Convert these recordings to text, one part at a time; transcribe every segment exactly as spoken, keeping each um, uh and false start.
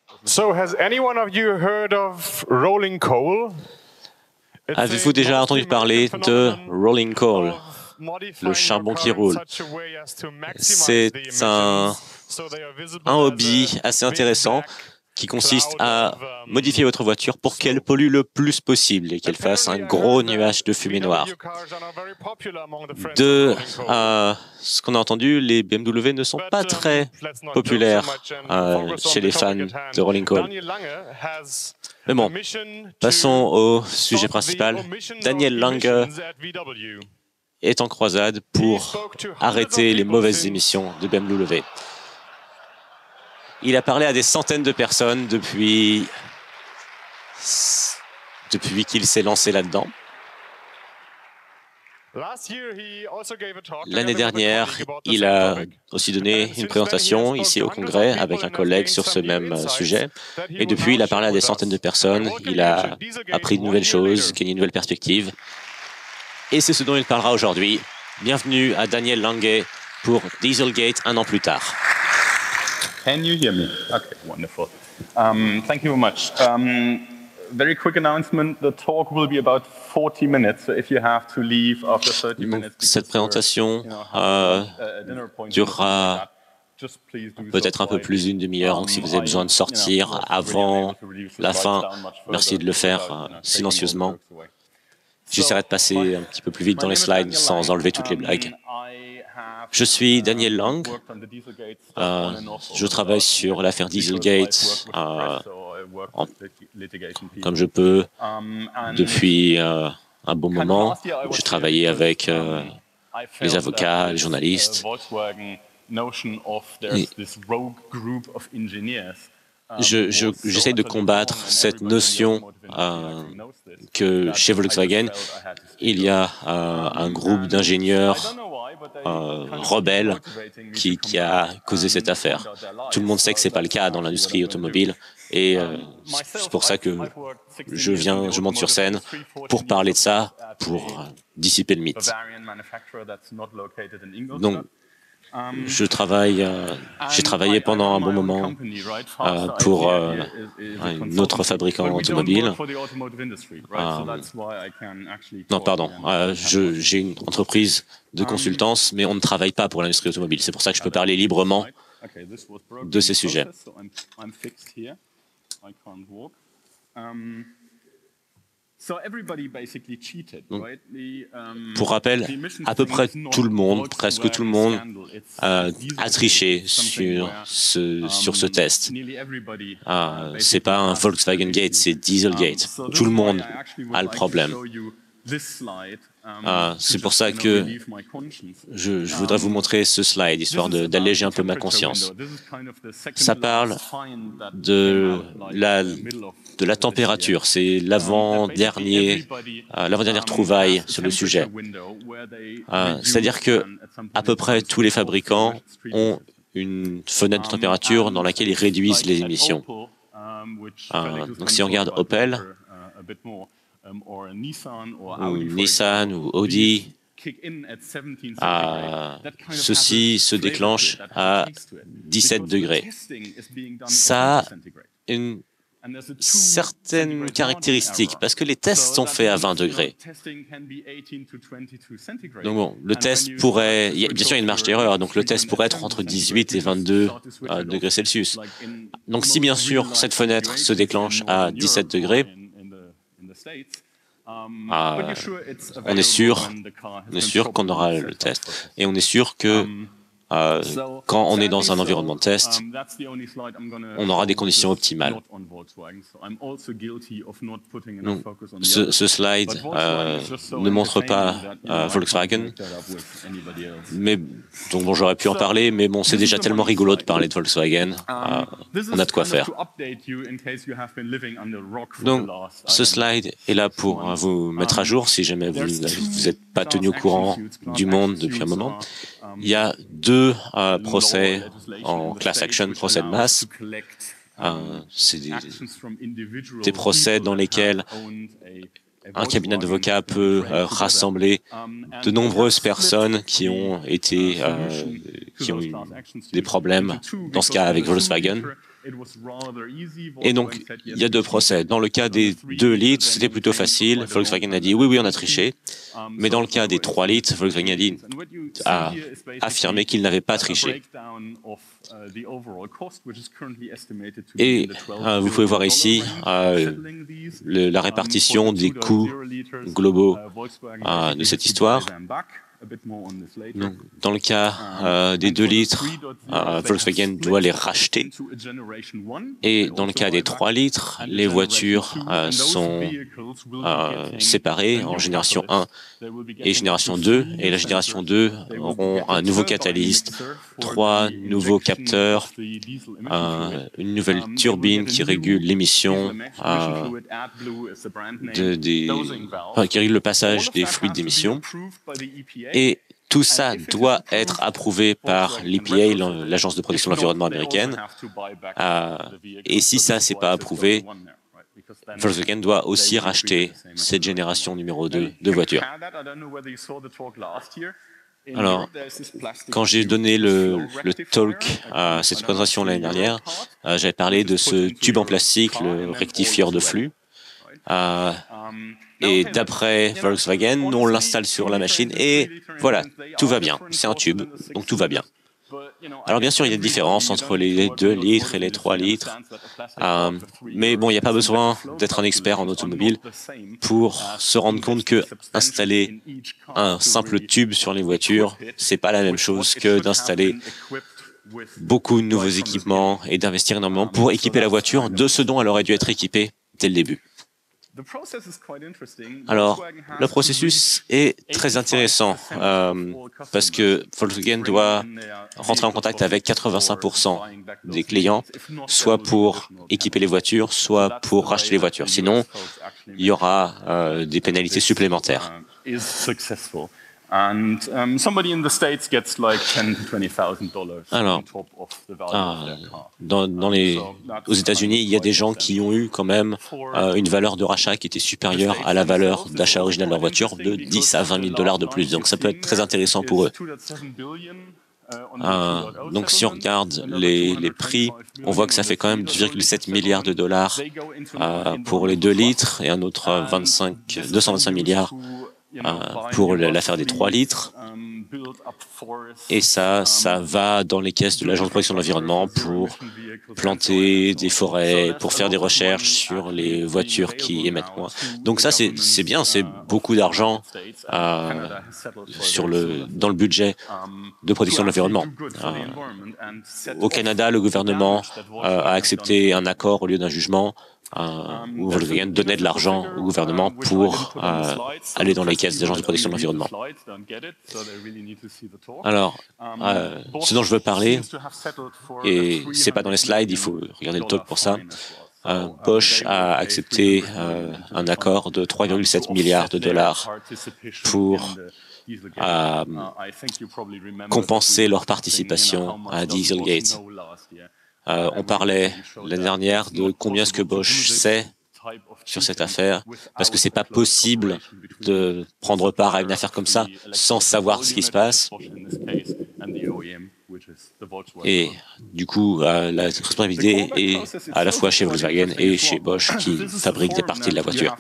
So, has anyone of you heard of rolling coal? Avez-vous déjà entendu parler de rolling coal, le charbon qui roule? C'est un, un hobby assez intéressant qui consiste à modifier votre voiture pour qu'elle pollue le plus possible et qu'elle fasse un gros nuage de fumée noire. De euh, ce qu'on a entendu, les B M W ne sont pas très populaires euh, chez les fans de rolling coal. Mais bon, passons au sujet principal. Daniel Lange est en croisade pour arrêter les mauvaises émissions de B M W. Il a parlé à des centaines de personnes depuis, depuis qu'il s'est lancé là-dedans. L'année dernière, il a aussi donné une présentation ici au Congrès avec un collègue sur ce même sujet. Et depuis, il a parlé à des centaines de personnes. Il a appris de nouvelles choses, gagné de nouvelles perspectives. Et c'est ce dont il parlera aujourd'hui. Bienvenue à Daniel Lange pour Dieselgate un an plus tard. Can you hear me? Okay, wonderful. Um, thank you very much. Um, very quick announcement, the talk will be about forty minutes, so if you have to leave after thirty minutes... Cette présentation euh, durera peut-être un peu plus d'une demi-heure, donc si vous avez besoin de sortir avant la fin, merci de le faire euh, silencieusement. J'essaierai de passer un petit peu plus vite dans les slides sans enlever toutes les blagues. Je suis Daniel Lange, euh, je travaille sur l'affaire Dieselgate euh, en, comme je peux depuis euh, un bon moment. J'ai travaillé avec euh, les avocats, les journalistes. Et je, je, j'essaie de combattre cette notion euh, que chez Volkswagen, il y a euh, un groupe d'ingénieurs Euh, rebelle qui, qui a causé cette affaire. Tout le monde sait que ce n'est pas le cas dans l'industrie automobile et euh, c'est pour ça que je viens, je monte sur scène pour parler de ça, pour euh, dissiper le mythe. Donc, je travaille, euh, j'ai travaillé pendant un bon moment euh, pour euh, un autre fabricant automobile. Euh, non, pardon, euh, je, j'ai une entreprise de consultance, mais on ne travaille pas pour l'industrie automobile. C'est pour ça que je peux parler librement de ces sujets. Donc, pour rappel, à peu près tout le monde, presque tout le monde, euh, a triché sur ce, sur ce test. Euh, c'est pas un Volkswagen Gate, c'est Dieselgate. Tout le monde a le problème. Euh, c'est pour ça que je, je voudrais vous montrer ce slide, histoire de, d'alléger un peu ma conscience. Ça parle de la, de la température, c'est l'avant-dernier, euh, l'avant-dernière trouvaille sur le sujet. Euh, c'est-à-dire que à peu près tous les fabricants ont une fenêtre de température dans laquelle ils réduisent les émissions. Euh, donc si on regarde Opel, ou Nissan ou Audi, euh, ceci se déclenche à dix-sept degrés. Ça a une certaine caractéristique, parce que les tests sont faits à vingt degrés. Donc bon, le test pourrait, il y a, bien sûr il y a une marge d'erreur, donc le test pourrait être entre dix-huit et vingt-deux euh, degrés Celsius. Donc si bien sûr cette fenêtre se déclenche à dix-sept degrés, Euh, on est sûr, on est sûr qu'on aura le test. Et on est sûr que euh, quand on est dans un environnement de test, on aura des conditions optimales. Donc, ce, ce slide euh, ne montre pas euh, Volkswagen, mais donc bon, j'aurais pu en parler, mais bon, c'est déjà tellement rigolo de parler de Volkswagen, euh, on a de quoi faire. Donc, ce slide est là pour euh, vous mettre à jour si jamais vous n'êtes pas tenu au courant du monde depuis un moment. Il y a deux euh, procès en class action, procès de masse. Euh, c'est des, des procès dans lesquels un cabinet d'avocats peut euh, rassembler de nombreuses personnes qui ont été, euh, qui ont eu des problèmes, dans ce cas avec Volkswagen. Et donc, il y a deux procès. Dans le cas des deux litres, c'était plutôt facile. Volkswagen a dit oui, oui, on a triché. Mais dans le cas des trois litres, Volkswagen a, dit, a affirmé qu'il n'avait pas triché. Et euh, vous pouvez voir ici euh, le, la répartition des coûts globaux euh, de cette histoire. Donc, dans le cas euh, des deux litres, euh, Volkswagen doit les racheter. Et dans le cas des trois litres, les voitures euh, sont euh, séparées en génération un et génération deux. Et la génération deux auront un nouveau catalyste, trois nouveaux capteurs, euh, une nouvelle turbine qui régule l'émission, euh, de, des, enfin, qui régule le passage des fluides d'émission. Et tout ça doit être approuvé par l'E P A, l'Agence de protection de l'environnement américaine. Euh, et si ça, c'est pas approuvé, Volkswagen doit aussi racheter cette génération numéro deux de voitures. Alors, quand j'ai donné le, le talk à cette présentation l'année dernière, euh, j'avais parlé de ce tube en plastique, le rectifieur de flux. Euh, et d'après Volkswagen, on l'installe sur la machine et voilà, tout va bien. C'est un tube, donc tout va bien. Alors bien sûr, il y a des différences entre les deux litres et les trois litres. Euh, mais bon, il n'y a pas besoin d'être un expert en automobile pour se rendre compte que installer un simple tube sur les voitures, c'est pas la même chose que d'installer beaucoup de nouveaux équipements et d'investir énormément pour équiper la voiture de ce dont elle aurait dû être équipée dès le début. Alors, le processus est très intéressant euh, parce que Volkswagen doit rentrer en contact avec quatre-vingt-cinq pour cent des clients, soit pour équiper les voitures, soit pour racheter les voitures. Sinon, il y aura euh, des pénalités supplémentaires. And um, somebody in the States gets like ten to twenty thousand dollars on top of the value ah, of their car. Dans, dans les, aux États-Unis, il y a des gens qui ont eu quand même euh, une valeur de rachat qui était supérieure à la valeur d'achat original de leur voiture de dix à vingt mille dollars de plus. Donc ça peut être très intéressant pour eux. Euh, donc si on regarde les, les prix, on voit que ça fait quand même deux virgule sept milliards de dollars euh, pour les deux litres et un autre vingt-cinq, deux cent vingt-cinq milliards Euh, pour l'affaire des trois litres. Et ça, ça va dans les caisses de l'Agence de protection de l'environnement pour planter des forêts, pour faire des recherches sur les voitures qui émettent moins. Donc ça, c'est bien, c'est beaucoup d'argent euh, sur le, dans le budget de protection de l'environnement. Euh, au Canada, le gouvernement euh, a accepté un accord au lieu d'un jugement. Euh, où Volkswagen donnait de l'argent au gouvernement pour euh, aller dans les caisses des agences de protection de l'environnement. Alors, euh, ce dont je veux parler, et c'est pas dans les slides, il faut regarder le talk pour ça, euh, Bosch a accepté euh, un accord de trois virgule sept milliards de dollars pour euh, compenser leur participation à Dieselgate. Euh, on parlait l'année dernière de combien est-ce que Bosch sait sur cette affaire, parce que c'est pas possible de prendre part à une affaire comme ça sans savoir ce qui se passe. Et du coup, euh, la responsabilité est à la fois chez Volkswagen et chez Bosch qui fabriquent des parties de la voiture.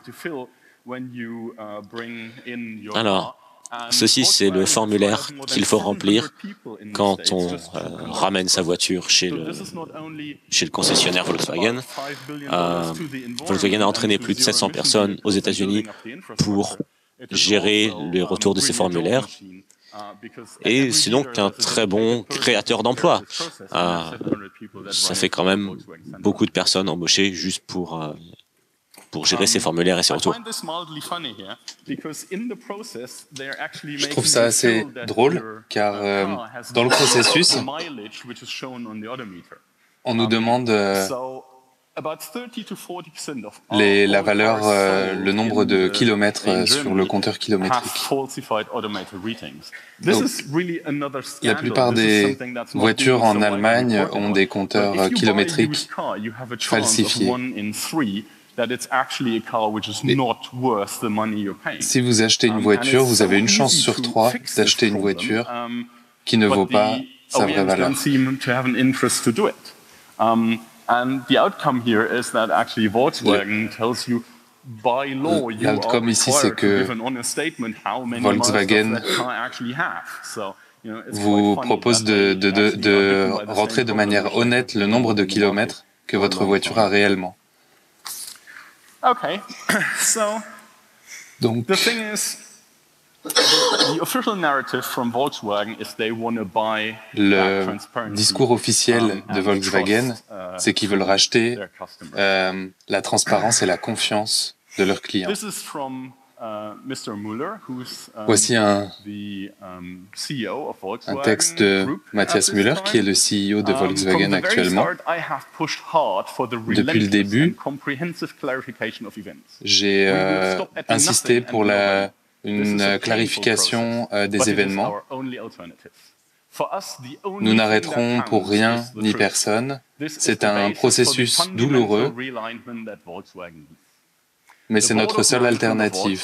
Alors, ceci, c'est le formulaire qu'il faut remplir quand on euh, ramène sa voiture chez le, chez le concessionnaire Volkswagen. Euh, Volkswagen a entraîné plus de sept cents personnes aux États-Unis pour gérer le retour de ces formulaires. Et c'est donc un très bon créateur d'emplois. Euh, ça fait quand même beaucoup de personnes embauchées juste pour... Euh, pour gérer ces formulaires et ces retours. Je trouve ça assez drôle, car euh, dans le processus, on nous demande euh, les, la valeur, euh, le nombre de kilomètres euh, sur le compteur kilométrique. Donc, la plupart des voitures en Allemagne ont des compteurs euh, kilométriques falsifiés. Et si vous achetez une voiture, vous avez une chance sur trois d'acheter une voiture qui ne vaut pas sa vraie valeur. L'outcome ici, c'est que Volkswagen vous propose de, de, de, de rentrer de manière honnête le nombre de kilomètres que votre voiture a réellement. Donc, le discours officiel de Volkswagen, c'est qu'ils veulent racheter euh, la transparence et la confiance de leurs clients. Voici un, un texte de Matthias Müller, qui est le C E O de Volkswagen actuellement. Depuis le début, j'ai euh, insisté pour la, une clarification euh, des événements. Nous n'arrêterons pour rien ni personne. C'est un processus douloureux, mais c'est notre seule alternative.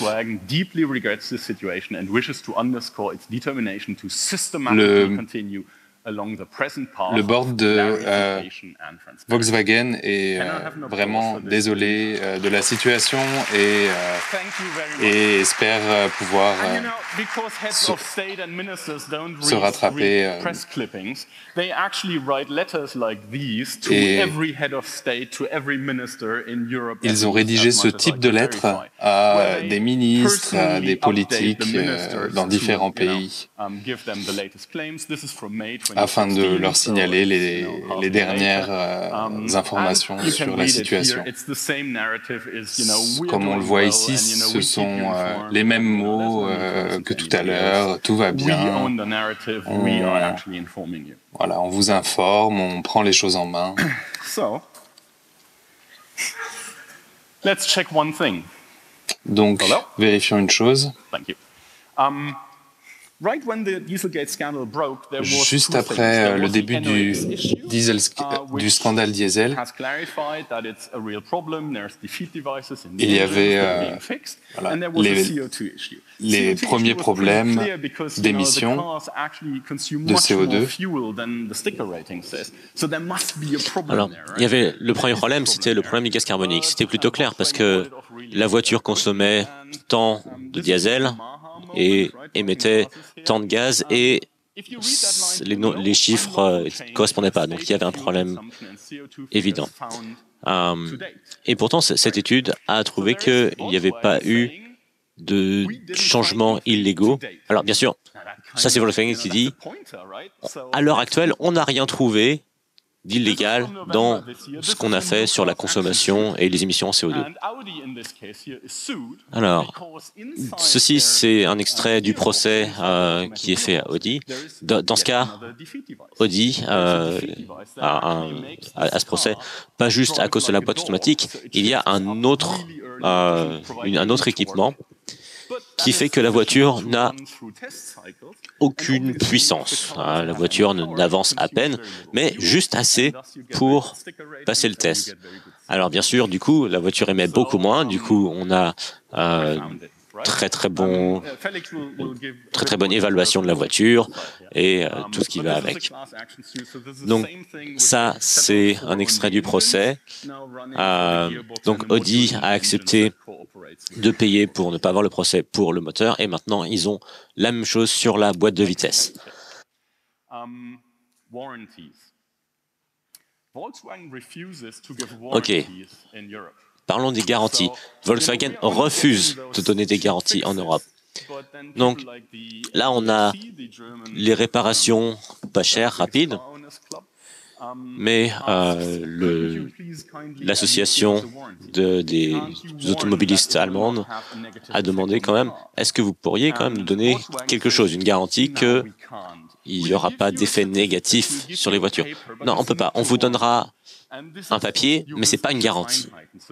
Le, le board de euh, Volkswagen est euh, vraiment désolé euh, de la situation et, euh, et espère euh, pouvoir euh, se, se rattraper. Euh, et ils ont rédigé ce type de lettres à des ministres, à des politiques euh, dans différents pays, afin de leur signaler les, les dernières euh, informations sur la situation. Comme on le voit ici, ce sont euh, les mêmes mots euh, que tout à l'heure, tout va bien, on, voilà, on vous informe, on prend les choses en main. Donc, vérifions une chose. Juste après le début du, diesel, du scandale diesel, il y avait euh, voilà, les, les premiers problèmes d'émissions de C O deux. Alors, il y avait le premier problème, c'était le problème du gaz carbonique. C'était plutôt clair parce que la voiture consommait tant de diesel et émettait tant de gaz et les, no les chiffres ne correspondaient pas. Donc il y avait un problème évident. Euh, et pourtant, cette étude a trouvé qu'il n'y avait pas eu de changements illégaux. Alors bien sûr, ça c'est Volkswagen qui dit, à l'heure actuelle, on n'a rien trouvé d'illégal dans ce qu'on a fait sur la consommation et les émissions en C O deux. Alors, ceci, c'est un extrait du procès euh, qui est fait à Audi. Dans, dans ce cas, Audi euh, a, un, a, a ce procès, pas juste à cause de la boîte automatique, il y a un autre, euh, une, un autre équipement qui fait que la voiture n'a aucune puissance. La voiture n'avance à peine, mais juste assez pour passer le test. Alors bien sûr, du coup, la voiture émet beaucoup moins. Du coup, on a euh, très très bon, très très bonne évaluation de la voiture et euh, tout ce qui va avec. Donc ça, c'est un extrait du procès. Euh, donc Audi a accepté de payer pour ne pas avoir le procès pour le moteur et maintenant ils ont la même chose sur la boîte de vitesse. Ok. Parlons des garanties. Volkswagen refuse de donner des garanties en Europe. Donc là, on a les réparations pas chères, rapides, mais euh, l'association de, des automobilistes allemandes a demandé quand même, est-ce que vous pourriez quand même nous donner quelque chose, une garantie qu'il n'y aura pas d'effet négatif sur les voitures? Non, on ne peut pas. On vous donnera un papier, mais ce n'est pas une garantie.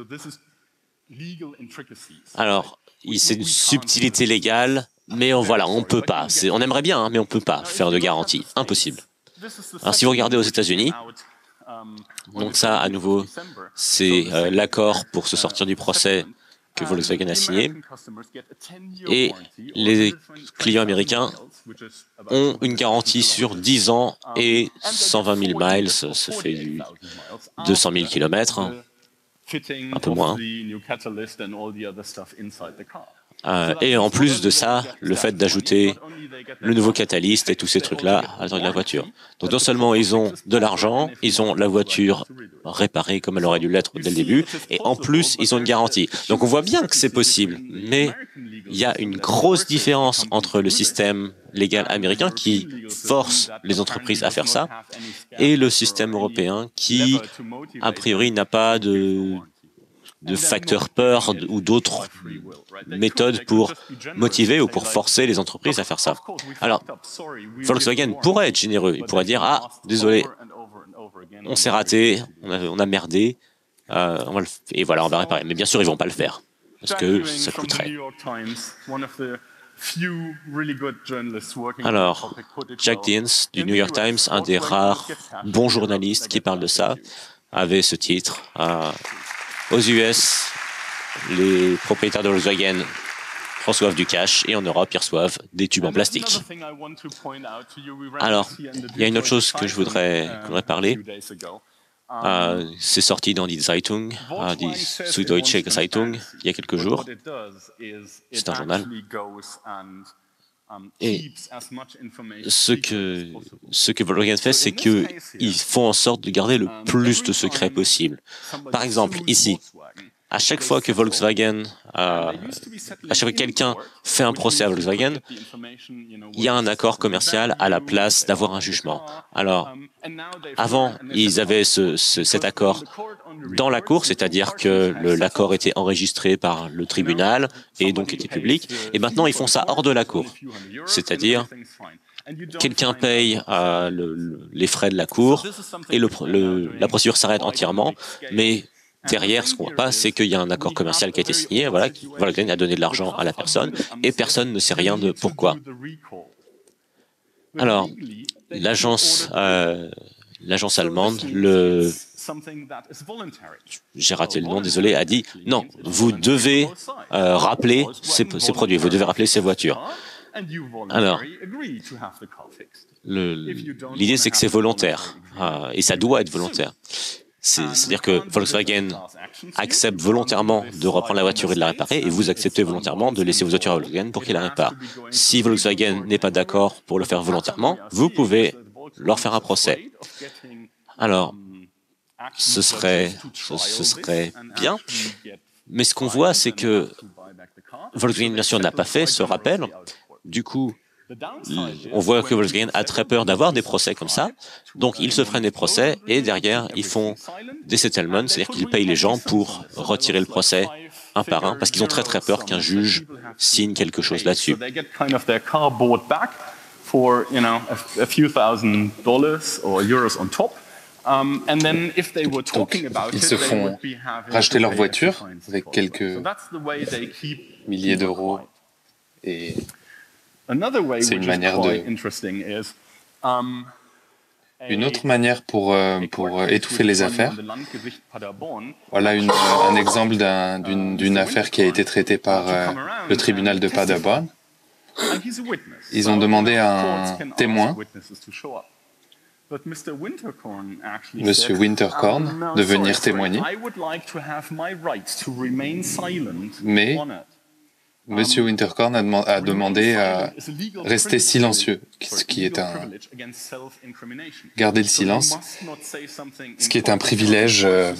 Alors, c'est une subtilité légale, mais on, voilà, on ne peut pas. On aimerait bien, hein, mais on ne peut pas faire de garantie. Impossible. Alors, si vous regardez aux États-Unis, donc ça, à nouveau, c'est euh, l'accord pour se sortir du procès que Volkswagen a signé. Et les clients américains ont une garantie sur dix ans et cent vingt mille miles, ça fait du deux cent mille kilomètres, hein, un peu moins. Euh, et en plus de ça, le fait d'ajouter le nouveau catalyste et tous ces trucs-là à l'intérieur de la voiture. Donc non seulement ils ont de l'argent, ils ont la voiture réparée comme elle aurait dû l'être dès le début, et en plus ils ont une garantie. Donc on voit bien que c'est possible, mais il y a une grosse différence entre le système légal américain qui force les entreprises à faire ça et le système européen qui, a priori, n'a pas de de facteurs peur ou d'autres méthodes pour motiver ou pour forcer les entreprises à faire ça. Alors, Volkswagen pourrait être généreux. Il pourrait dire « Ah, désolé, on s'est raté, on a, on a merdé, euh, on va le, et voilà, on va réparer. » Mais bien sûr, ils ne vont pas le faire, parce que ça coûterait. Alors, Jack Deans, du New York Times, un des rares bons journalistes qui parle de ça, avait ce titre. Euh, Aux U S, les propriétaires de Volkswagen reçoivent du cash et en Europe, ils reçoivent des tubes en plastique. Alors, il y a une autre chose que je voudrais, que je voudrais parler. Euh, c'est sorti dans Die Zeitung, euh, die Süddeutsche Zeitung, il y a quelques jours. C'est un journal. Et ce que, ce que Volkswagen fait, c'est qu'ils font en sorte de garder le plus de secrets possible. Par exemple, ici, à chaque fois que Volkswagen, euh, à chaque fois que quelqu'un fait un procès à Volkswagen, il y a un accord commercial à la place d'avoir un jugement. Alors, avant, ils avaient ce, ce, cet accord dans la cour, c'est-à-dire que l'accord était enregistré par le tribunal et donc était public, et maintenant ils font ça hors de la cour, c'est-à-dire quelqu'un paye euh, le, le, les frais de la cour et le, le, la procédure s'arrête entièrement, mais derrière, ce qu'on voit pas, c'est qu'il y a un accord commercial qui a été signé, voilà, Volkswagen a donné de l'argent à la personne, et personne ne sait rien de pourquoi. Alors, l'agence euh, l'agence allemande, le... j'ai raté le nom, désolé, a dit « Non, vous devez euh, rappeler ces, ces produits, vous devez rappeler ces voitures. » Alors, l'idée c'est que c'est volontaire, euh, et ça doit être volontaire. C'est-à-dire que Volkswagen accepte volontairement de reprendre la voiture et de la réparer, et vous acceptez volontairement de laisser vos voitures à Volkswagen pour qu'il la répare. Si Volkswagen n'est pas d'accord pour le faire volontairement, vous pouvez leur faire un procès. Alors, ce serait, ce, ce serait bien, mais ce qu'on voit, c'est que Volkswagen, bien sûr, n'a pas fait ce rappel. Du coup, on voit que Volkswagen a très peur d'avoir des procès comme ça, donc ils se prennent des procès et derrière ils font des settlements, c'est-à-dire qu'ils payent les gens pour retirer le procès un par un, parce qu'ils ont très très peur qu'un juge signe quelque chose là-dessus. Donc, ils se font racheter leur voiture avec quelques milliers d'euros et c'est une manière de... Une autre manière pour, euh, pour étouffer les affaires. Voilà une, un exemple d'une d'une affaire qui a été traitée par euh, le tribunal de Paderborn. Ils ont demandé à un témoin, Monsieur Winterkorn, de venir témoigner, mais Monsieur Winterkorn a, dem a demandé à rester silencieux, ce qui est un... garder le silence, ce qui est un privilège. Euh,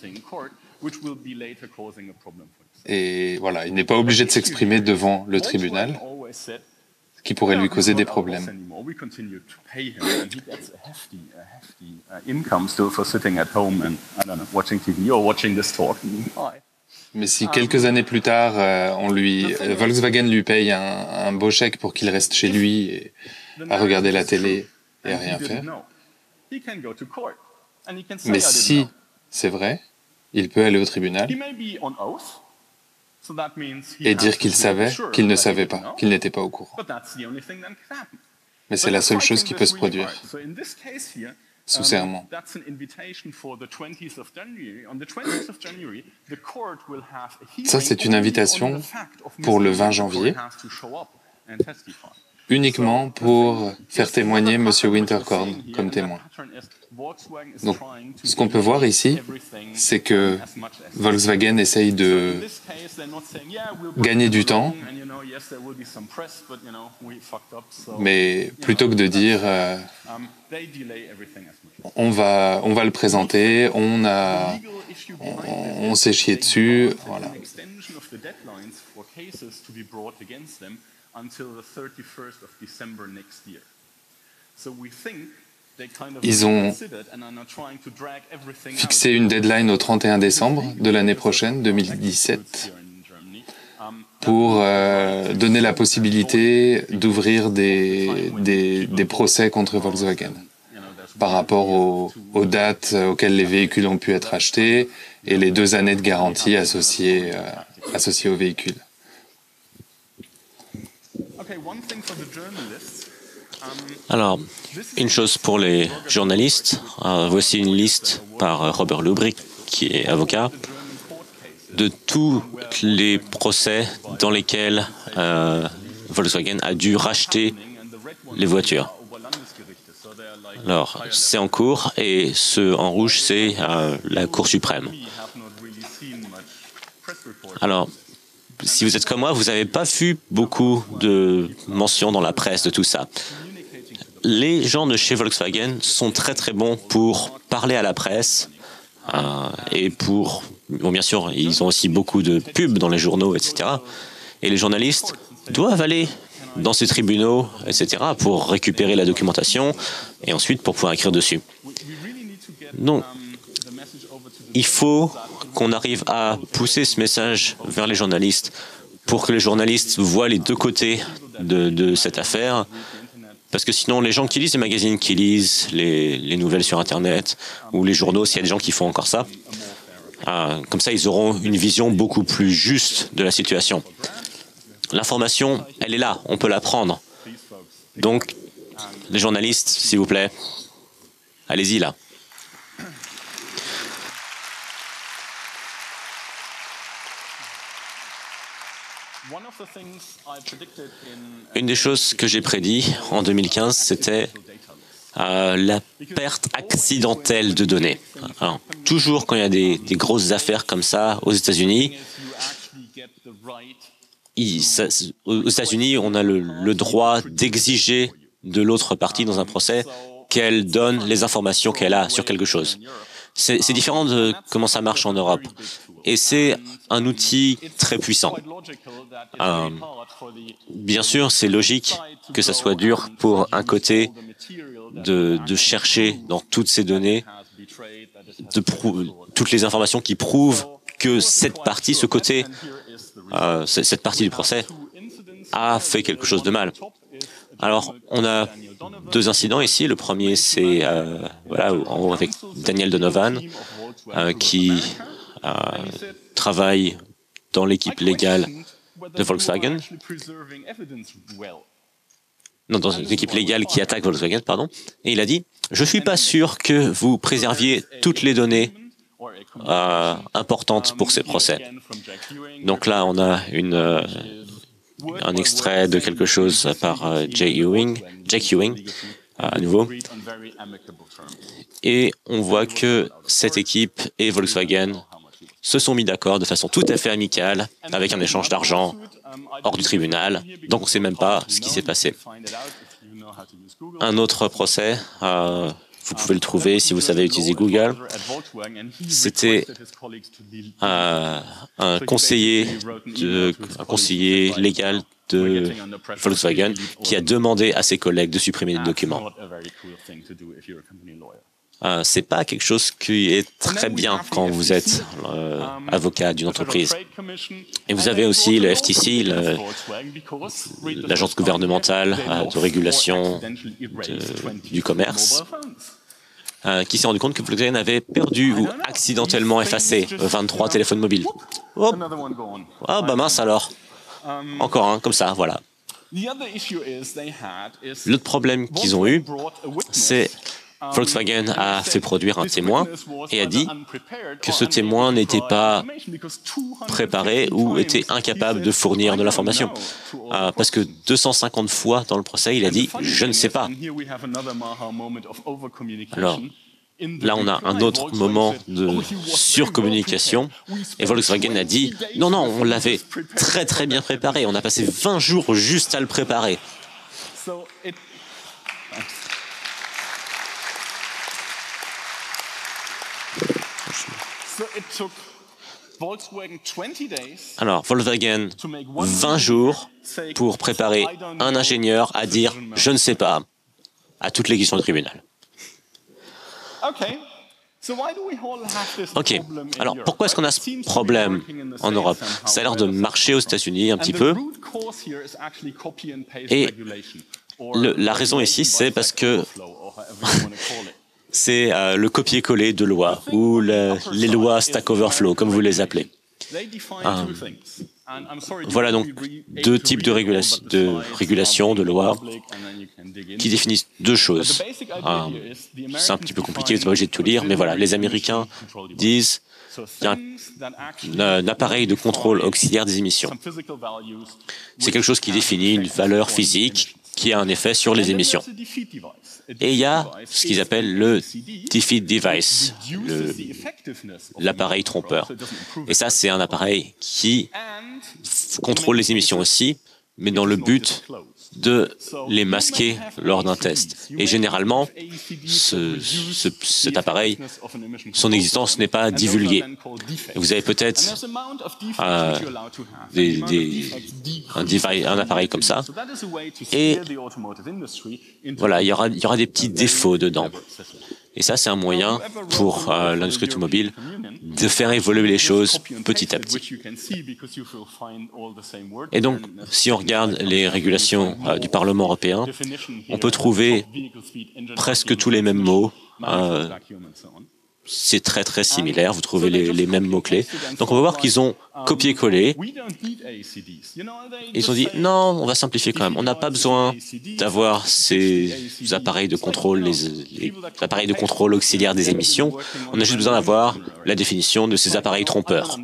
et voilà, il n'est pas obligé de s'exprimer devant le tribunal, ce qui pourrait lui causer des problèmes. Mais si quelques années plus tard, euh, on lui, Volkswagen lui paye un, un beau chèque pour qu'il reste chez lui et à regarder la télé et à rien faire. Mais si c'est vrai, il peut aller au tribunal et dire qu'il savait, qu'il ne savait pas, qu'il n'était pas au courant. Mais c'est la seule chose qui peut se produire. sous serment. Ça, c'est une invitation pour le vingt janvier, uniquement pour faire témoigner M. Winterkorn comme témoin. Donc, ce qu'on peut voir ici, c'est que Volkswagen essaye de gagner du temps, mais plutôt que de dire euh, on va, on va le présenter, on, a, on, on s'est chié dessus, voilà. Ils ont fixé une deadline au trente et un décembre de l'année prochaine, deux mille dix-sept, pour euh, donner la possibilité d'ouvrir des, des, des procès contre Volkswagen par rapport aux, aux dates auxquelles les véhicules ont pu être achetés et les deux années de garantie associées, euh, associées aux véhicules. Alors, une chose pour les journalistes, euh, voici une liste par Robert Lubrick, qui est avocat, de tous les procès dans lesquels euh, Volkswagen a dû racheter les voitures. Alors, c'est en cours, et ce en rouge, c'est euh, la Cour suprême. Alors, si vous êtes comme moi, vous n'avez pas vu beaucoup de mentions dans la presse de tout ça. Les gens de chez Volkswagen sont très très bons pour parler à la presse euh, et pour... Bon, bien sûr, ils ont aussi beaucoup de pubs dans les journaux, et cetera. Et les journalistes doivent aller dans ces tribunaux, et cetera, pour récupérer la documentation et ensuite pour pouvoir écrire dessus. Donc, il faut qu'on arrive à pousser ce message vers les journalistes pour que les journalistes voient les deux côtés de, de cette affaire. Parce que sinon, les gens qui lisent les magazines, qui lisent les, les nouvelles sur Internet, ou les journaux, s'il y a des gens qui font encore ça, euh, comme ça, ils auront une vision beaucoup plus juste de la situation. L'information, elle est là, on peut la prendre. Donc, les journalistes, s'il vous plaît, allez-y là. Une des choses que j'ai prédit en deux mille quinze, c'était euh, la perte accidentelle de données. Alors, toujours quand il y a des, des grosses affaires comme ça aux États-Unis, aux États-Unis, on a le, le droit d'exiger de l'autre partie dans un procès qu'elle donne les informations qu'elle a sur quelque chose. C'est différent de comment ça marche en Europe. Et c'est un outil très puissant. Euh, bien sûr, c'est logique que ça soit dur pour un côté de, de chercher dans toutes ces données de toutes les informations qui prouvent que cette partie, ce côté, euh, cette partie du procès a fait quelque chose de mal. Alors, on a deux incidents ici. Le premier, c'est euh, voilà, en haut avec Daniel Donovan, euh, qui euh, travaille dans l'équipe légale de Volkswagen. Non, dans l'équipe légale qui attaque Volkswagen, pardon. Et il a dit, je ne suis pas sûr que vous préserviez toutes les données euh, importantes pour ces procès. Donc là, on a une... Euh, un extrait de quelque chose par euh, Jay Ewing, Jack Ewing, euh, à nouveau. Et on voit que cette équipe et Volkswagen se sont mis d'accord de façon tout à fait amicale, avec un échange d'argent hors du tribunal, donc on ne sait même pas ce qui s'est passé. Un autre procès, euh, vous pouvez le trouver si vous savez utiliser Google, c'était euh, un, conseiller de, un conseiller légal de Volkswagen qui a demandé à ses collègues de supprimer des documents. Euh, c'est pas quelque chose qui est très bien quand vous êtes euh, avocat d'une entreprise. Et vous avez aussi le F T C, l'agence gouvernementale euh, de régulation de, du commerce, euh, qui s'est rendu compte que Volkswagen avait perdu ou accidentellement effacé vingt-trois téléphones mobiles. Oh, ah bah mince alors. Encore un, comme ça, voilà. L'autre problème qu'ils ont eu, c'est Volkswagen a fait produire un témoin et a dit que ce témoin n'était pas préparé ou était incapable de fournir de l'information. Euh, parce que deux cent cinquante fois dans le procès, il a dit « je ne sais pas ». Alors, là, on a un autre moment de surcommunication et Volkswagen a dit « non, non, on l'avait très très bien préparé, on a passé vingt jours juste à le préparer ». Alors, Volkswagen, vingt jours pour préparer un ingénieur à dire « je ne sais pas » à toutes les questions du tribunal. Ok, alors pourquoi est-ce qu'on a ce problème en Europe? Ça a l'air de marcher aux États-Unis un petit peu. Et le, la raison ici, c'est parce que c'est euh, le copier-coller de lois, ou le, les lois Stack Overflow, comme vous les appelez. Euh, voilà donc deux types de, régulation, de régulation, de lois, qui définissent deux choses. Euh, c'est un petit peu compliqué, vous n'êtes pas obligé de tout lire, mais voilà, les Américains disent qu'il y a un, un appareil de contrôle auxiliaire des émissions. C'est quelque chose qui définit une valeur physique qui a un effet sur les émissions. Et il y a ce qu'ils appellent le defeat device, l'appareil trompeur. Et ça, c'est un appareil qui contrôle les émissions aussi, mais dans le but de les masquer lors d'un test. Et généralement, ce, ce, cet appareil, son existence n'est pas divulguée. Vous avez peut-être euh, des, des, un, device, un appareil comme ça, et voilà, il y aura, il y aura des petits défauts dedans. Et ça, c'est un moyen pour euh, l'industrie automobile de faire évoluer les choses petit à petit. Et donc, si on regarde les régulations euh, du Parlement européen, on peut trouver presque tous les mêmes mots. Euh, c'est très très similaire, vous trouvez les, les mêmes mots-clés. Donc on va voir qu'ils ont copié-collé. Ils ont dit, non, on va simplifier quand même. On n'a pas besoin d'avoir ces appareils de contrôle, les, les appareils de contrôle auxiliaires des émissions. On a juste besoin d'avoir la définition de ces appareils trompeurs.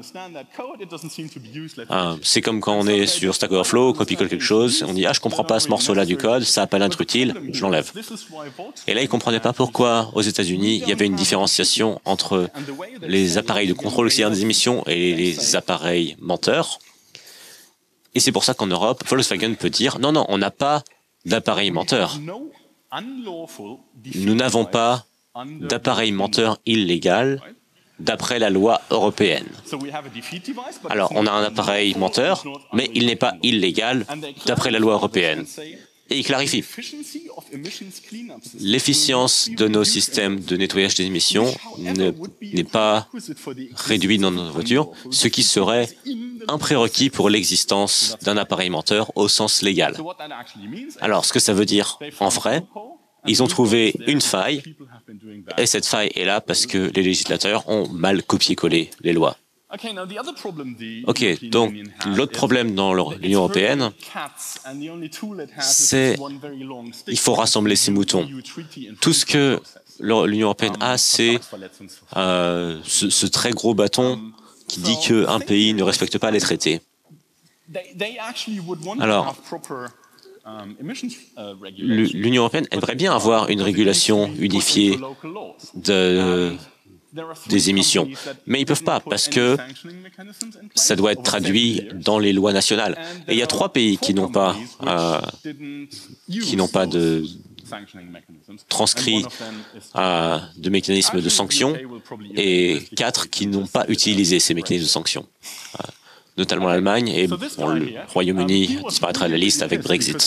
Ah, c'est comme quand on est sur Stack Overflow, on copie-colle quelque chose, on dit, ah, je comprends pas ce morceau-là du code, ça n'a pas d'être utile, je l'enlève. Et là, ils ne comprenaient pas pourquoi, aux États-Unis, il y avait une différenciation entre les appareils de contrôle auxiliaire des émissions et les appareils menteurs. Et c'est pour ça qu'en Europe, Volkswagen peut dire « Non, non, on n'a pas d'appareil menteur. Nous n'avons pas d'appareil menteur illégal d'après la loi européenne. » Alors, on a un appareil menteur, mais il n'est pas illégal d'après la loi européenne. Et il clarifie. L'efficience de nos systèmes de nettoyage des émissions n'est pas réduite dans nos voitures, ce qui serait un prérequis pour l'existence d'un appareil menteur au sens légal. Alors, ce que ça veut dire en vrai, ils ont trouvé une faille, et cette faille est là parce que les législateurs ont mal copié-collé les lois. Ok, donc l'autre problème dans l'Union européenne, c'est qu'il faut rassembler ces moutons. Tout ce que l'Union européenne a, c'est euh, ce, ce très gros bâton qui dit qu'un pays ne respecte pas les traités. Alors, l'Union européenne aimerait bien avoir une régulation unifiée de... des émissions. Mais ils ne peuvent pas parce que ça doit être traduit dans les lois nationales. Et il y a trois pays qui n'ont pas, euh, qui n'ont pas de transcrit euh, de mécanismes de sanctions et quatre qui n'ont pas utilisé ces mécanismes de sanctions. Euh, notamment l'Allemagne et bon, le Royaume-Uni disparaîtra de la liste avec Brexit.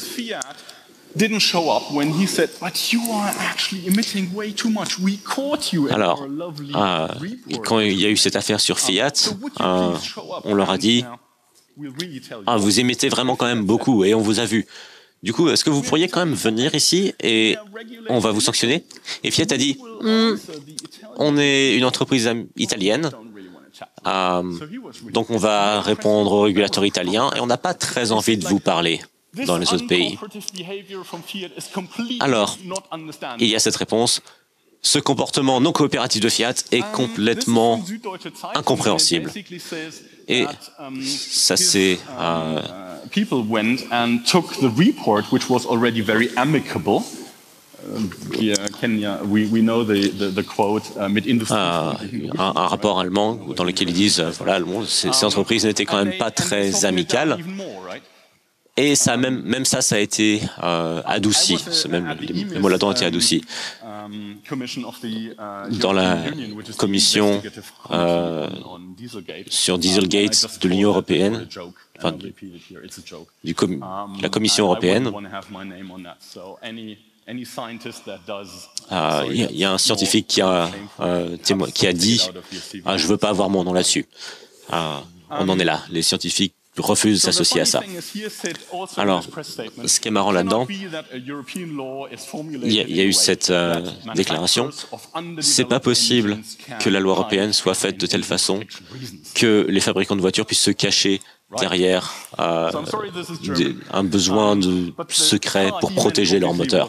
Alors, euh, quand il y a eu cette affaire sur Fiat, euh, on leur a dit ah, « vous émettez vraiment quand même beaucoup et on vous a vu. Du coup, est-ce que vous pourriez quand même venir ici et on va vous sanctionner ?» Et Fiat a dit hm, « on est une entreprise italienne, euh, donc on va répondre aux régulateurs italiens et on n'a pas très envie de vous parler. » dans les autres pays. Alors, il y a cette réponse, ce comportement non coopératif de Fiat est complètement incompréhensible. Et ça c'est... Euh, people went and took the report, which was already very amicable. Uh, Kenya, we, we know the, the, the quote, uh, un, un, un rapport allemand dans lequel ils disent euh, voilà, ces, ces entreprises n'étaient quand même pas très amicales. Et ça, même, même ça, ça a été euh, adouci. Même les, les mots là-dedans ont été adoucis. Dans la commission euh, sur Dieselgate de l'Union européenne, enfin, du com la Commission européenne, il euh, y, y a un scientifique qui a, euh, qui a dit ah, « je ne veux pas avoir mon nom là-dessus euh, ». On en est là. Les scientifiques refusent de s'associer à ça. Alors, ce qui est marrant là-dedans, il y, y a eu cette euh, déclaration. C'est pas possible que la loi européenne soit faite de telle façon que les fabricants de voitures puissent se cacher derrière euh, des, un besoin de secret pour protéger leur moteur.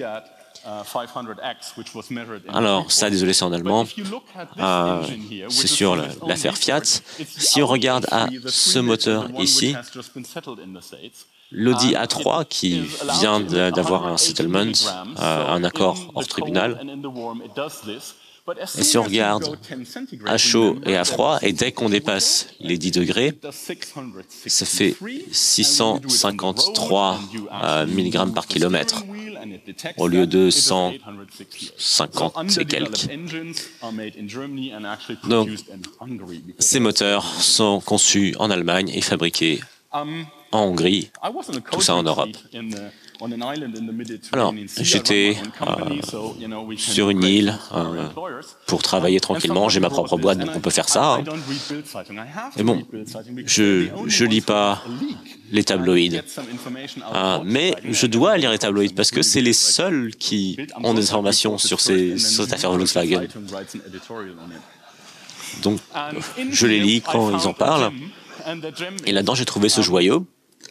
Alors, ça, désolé, c'est en allemand. Euh, c'est sur l'affaire Fiat. Si on regarde à ce moteur ici, l'Audi A trois qui vient d'avoir un settlement, euh, un accord hors tribunal, et si on regarde à chaud et à froid, et dès qu'on dépasse les dix degrés, ça fait six cent cinquante-trois euh, milligrammes par kilomètre au lieu de cent cinquante et quelques. Donc, ces moteurs sont conçus en Allemagne et fabriqués en Hongrie, tout ça en Europe. Alors, j'étais euh, sur une île euh, pour travailler tranquillement. J'ai ma propre boîte, donc on peut faire ça. Hein. Et bon, je ne lis pas les tabloïds. Euh, mais je dois lire les tabloïds parce que c'est les seuls qui ont des informations sur, ces, sur cette affaire Volkswagen. Donc, je les lis quand ils en parlent. Et là-dedans, j'ai trouvé ce joyau.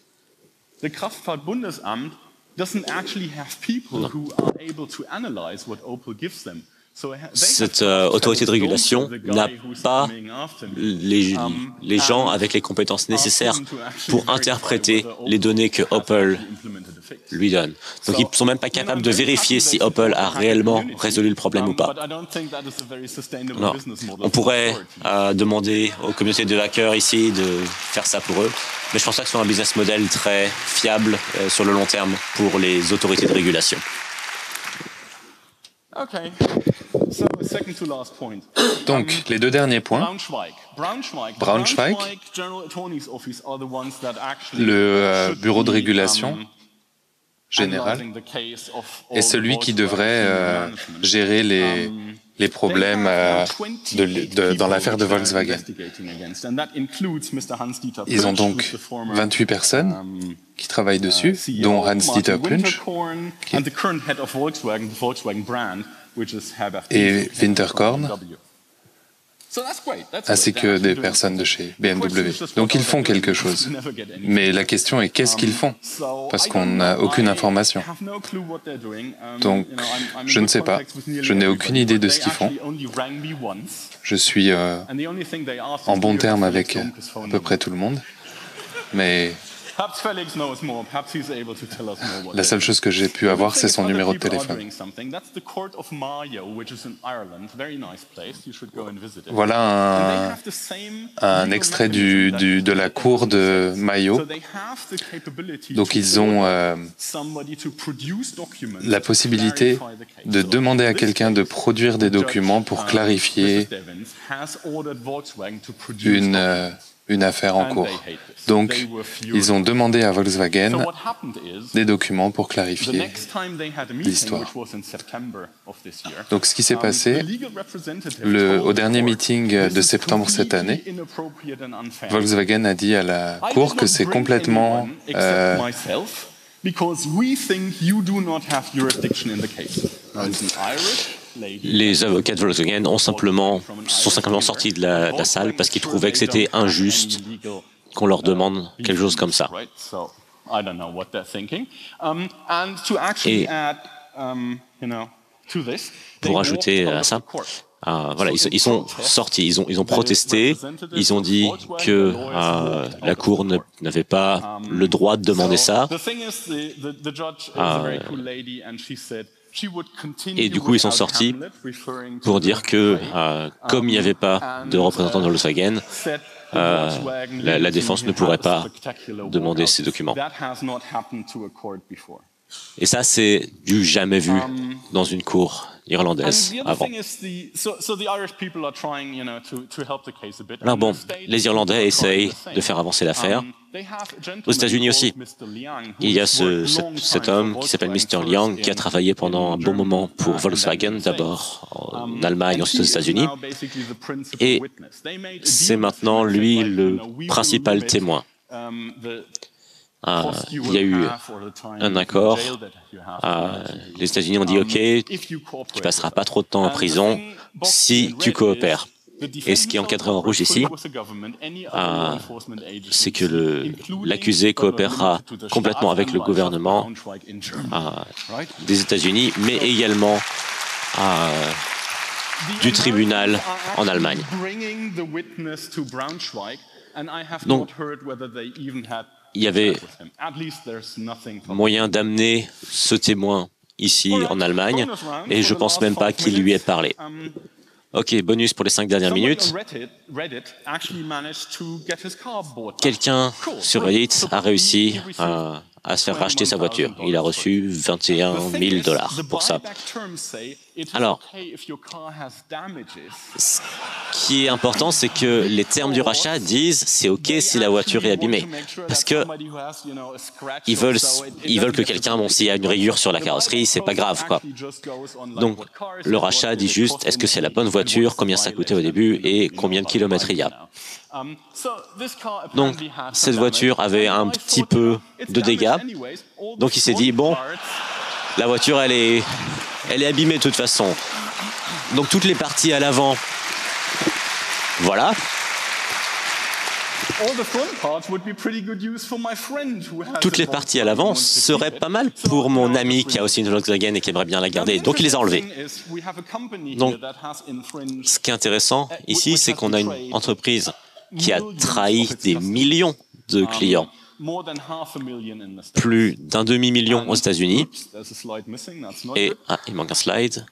Cette euh, autorité de régulation n'a pas les, les gens avec les compétences nécessaires pour interpréter les données que Opel lui donne. Donc ils ne sont même pas capables de vérifier si Opel a réellement résolu le problème ou pas. Alors, on pourrait euh, demander aux communautés de hackers ici de faire ça pour eux, mais je pense pas que ce soit un business model très fiable euh, sur le long terme pour les autorités de régulation. Donc, les deux derniers points. Braunschweig, le euh, bureau de régulation général, est celui qui devrait euh, gérer les, les problèmes euh, de, de, dans l'affaire de Volkswagen. Ils ont donc vingt-huit personnes qui travaillent dessus, dont Hans-Dieter Plünsch et Winterkorn, ainsi que des personnes de chez B M W. Donc ils font quelque chose. Mais la question est qu'est-ce qu'ils font? Parce qu'on n'a aucune information. Donc je ne sais pas. Je n'ai aucune idée de ce qu'ils font. Je suis euh, en bon terme avec à peu près tout le monde. Mais la seule chose que j'ai pu avoir, c'est son numéro de téléphone. Voilà un, un extrait du, du, de la cour de Mayo. Donc ils ont euh, la possibilité de demander à quelqu'un de produire des documents pour clarifier une... Euh, une affaire en cours. Donc, ils ont demandé à Volkswagen des documents pour clarifier l'histoire. Donc, ce qui s'est passé, le, au dernier meeting de septembre cette année, Volkswagen a dit à la Cour que c'est complètement... Euh, Les avocats de Volkswagen ont simplement, sont simplement sortis de la, de la salle parce qu'ils trouvaient que c'était injuste qu'on leur demande quelque chose comme ça. Et Pour ajouter à ça, euh, voilà, ils, ils sont sortis, ils ont, ils ont protesté, ils ont dit que euh, la Cour n'avait pas le droit de demander ça. Euh, et du coup, ils sont sortis pour dire que, euh, comme il n'y avait pas de représentants de Volkswagen, euh, la, la défense ne pourrait pas demander ces documents. Et ça, c'est du jamais vu dans une cour irlandaise avant. Alors bon, les Irlandais essayent de faire avancer l'affaire. Aux États-Unis aussi, il y a ce, cet, cet homme qui s'appelle mister Liang, qui a travaillé pendant un bon moment pour Volkswagen, d'abord en Allemagne, ensuite aux États-Unis. Et c'est maintenant, lui, le principal témoin. Ah, il y a eu un accord. Ah, les États-Unis ont dit « Ok, tu passeras pas trop de temps en prison si tu coopères ». Et ce qui est encadré en rouge ici, ah, c'est que l'accusé coopérera complètement avec le gouvernement ah, des États-Unis, mais également ah, du tribunal en Allemagne. Donc, il y avait moyen d'amener ce témoin ici en Allemagne, et je ne pense même pas qu'il lui ait parlé. Ok, bonus pour les cinq dernières minutes. Quelqu'un sur Reddit a réussi à, à se faire racheter sa voiture. Il a reçu vingt et un mille dollars pour ça. Alors, ce qui est important, c'est que les termes du rachat disent c'est ok si la voiture est abîmée, parce que ils veulent, ils veulent que quelqu'un, bon, s'il y a une rayure sur la carrosserie, c'est pas grave, quoi. Donc, le rachat dit juste est-ce que c'est la bonne voiture, combien ça coûtait au début et combien de kilomètres il y a. Donc, cette voiture avait un petit peu de dégâts. Donc, il s'est dit bon, la voiture, elle est, elle est abîmée de toute façon. Donc, toutes les parties à l'avant, voilà. Toutes les parties à l'avant seraient pas mal pour mon ami qui a aussi une Volkswagen et qui aimerait bien la garder. Donc, il les a enlevées. Donc, ce qui est intéressant ici, c'est qu'on a une entreprise qui a trahi des millions de clients. Plus d'un demi-million aux États-Unis. Et, ah, il manque un slide.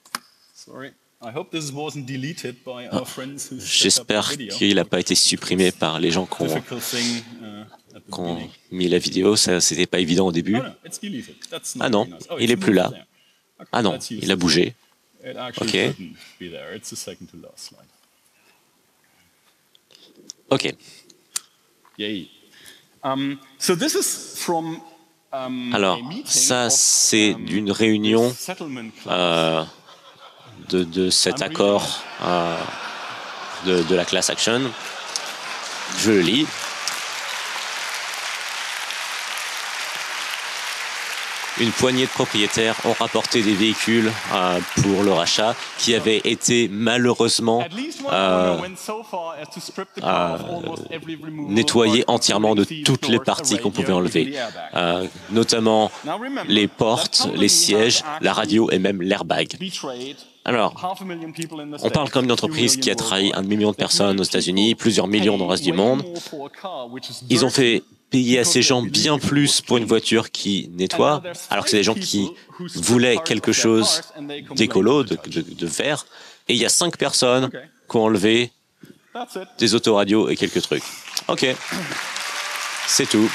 Ah, j'espère qu'il n'a pas été supprimé par les gens qui ont, qui ont mis la vidéo. Ça, c'était pas évident au début. Ah non, il est plus là. Ah non, il a bougé. Ok. Ok. Alors, ça, c'est d'une réunion euh, de, de cet accord euh, de, de la class action. Je le lis. Une poignée de propriétaires ont rapporté des véhicules euh, pour le rachat qui avaient été malheureusement euh, euh, nettoyés entièrement de toutes les parties qu'on pouvait enlever, euh, notamment les portes, les sièges, la radio et même l'airbag. Alors, on parle comme une entreprise qui a trahi un demi-million de personnes aux États-Unis, plusieurs millions dans le reste du monde. Ils ont fait payer à ces gens bien plus pour une voiture qui nettoie, alors que c'est des gens qui voulaient quelque chose d'écolo, de, de, de vert. Et il y a cinq personnes qui ont enlevé des autoradios et quelques trucs. Ok, c'est tout.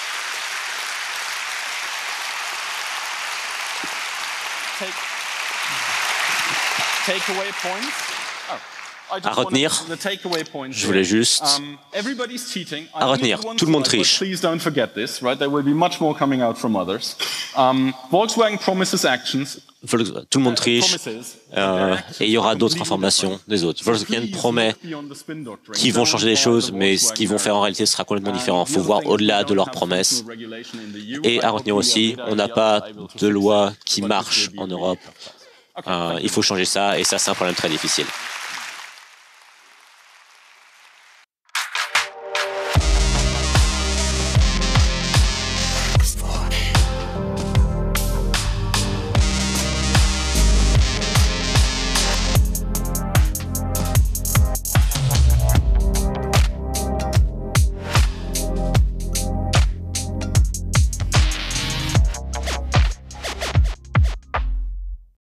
Takeaway points. À retenir, je voulais juste à retenir, tout le monde triche. Tout le monde triche euh, et il y aura d'autres informations des autres. Volkswagen promet qu'ils vont changer les choses, mais ce qu'ils vont faire en réalité sera complètement différent. Il faut voir au-delà de leurs promesses. Et à retenir aussi, on n'a pas de loi qui marche en Europe. Euh, il faut changer ça et ça, c'est un problème très difficile.